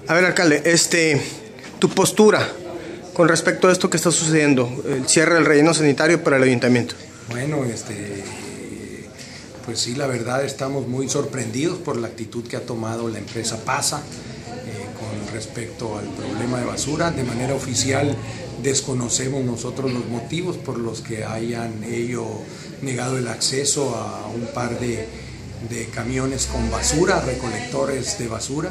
A ver, alcalde, tu postura con respecto a esto que está sucediendo, el cierre del relleno sanitario para el ayuntamiento. Bueno, pues sí, la verdad estamos muy sorprendidos por la actitud que ha tomado la empresa PASA con respecto al problema de basura. De manera oficial desconocemos nosotros los motivos por los que hayan ellos negado el acceso a un par de camiones con basura, recolectores de basura.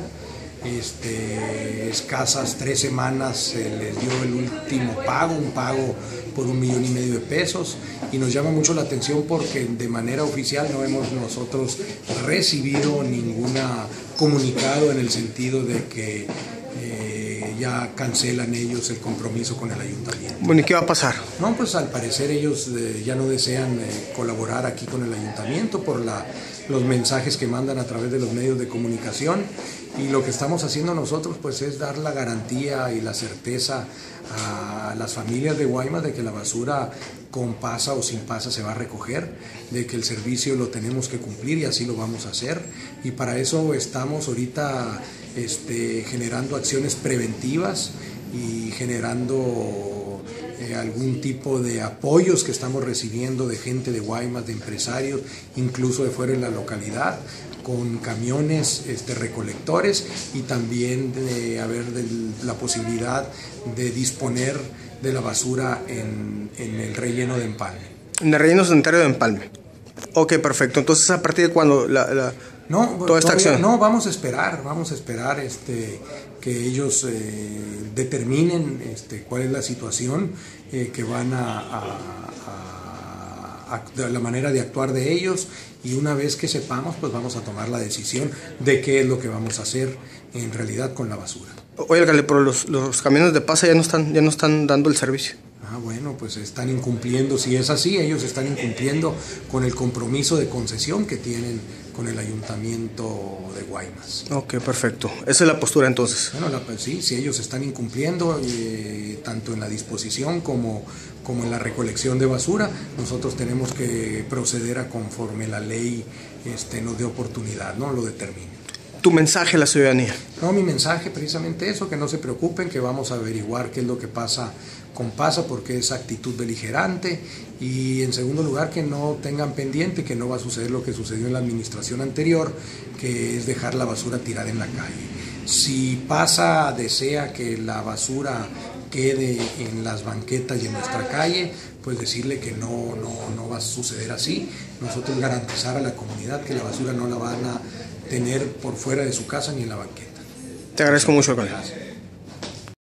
Escasas 3 semanas se les dio el último pago, un pago por 1,5 millones de pesos, y nos llama mucho la atención porque de manera oficial no hemos nosotros recibido ningún comunicado en el sentido de que ya cancelan ellos el compromiso con el ayuntamiento. Bueno, ¿y qué va a pasar? No, pues al parecer ellos ya no desean colaborar aquí con el ayuntamiento por los mensajes que mandan a través de los medios de comunicación, y lo que estamos haciendo nosotros pues es dar la garantía y la certeza a las familias de Guaymas de que la basura con pasa o sin pasa se va a recoger, de que el servicio lo tenemos que cumplir y así lo vamos a hacer, y para eso estamos ahorita generando acciones preventivas y generando algún tipo de apoyos que estamos recibiendo de gente de Guaymas, de empresarios, incluso de fuera de la localidad, con camiones recolectores, y también de haber la posibilidad de disponer de la basura en el relleno de Empalme. En el relleno sanitario de Empalme. Ok, perfecto. Entonces, ¿a partir de cuándo toda esta acción? No, vamos a esperar que ellos determinen cuál es la situación, que van la manera de actuar de ellos, y una vez que sepamos, pues vamos a tomar la decisión de qué es lo que vamos a hacer en realidad con la basura. Oye, alcalde, pero los camiones de pasa ya no están dando el servicio. Bueno, pues están incumpliendo, si es así, ellos están incumpliendo con el compromiso de concesión que tienen con el ayuntamiento de Guaymas. Ok, perfecto. Esa es la postura entonces. Bueno, sí, si ellos están incumpliendo, tanto en la disposición como en la recolección de basura, nosotros tenemos que proceder a conforme la ley nos dé oportunidad, ¿no? Lo determine. ¿Tu mensaje a la ciudadanía? No, mi mensaje precisamente eso, que no se preocupen, que vamos a averiguar qué es lo que pasa con PASA, porque es actitud beligerante, y en segundo lugar que no tengan pendiente que no va a suceder lo que sucedió en la administración anterior, que es dejar la basura tirada en la calle. Si PASA desea que la basura quede en las banquetas y en nuestra calle, pues decirle que no va a suceder así. Nosotros garantizar a la comunidad que la basura no la van a tener por fuera de su casa ni en la banqueta. Te agradezco mucho, alcalde. Gracias.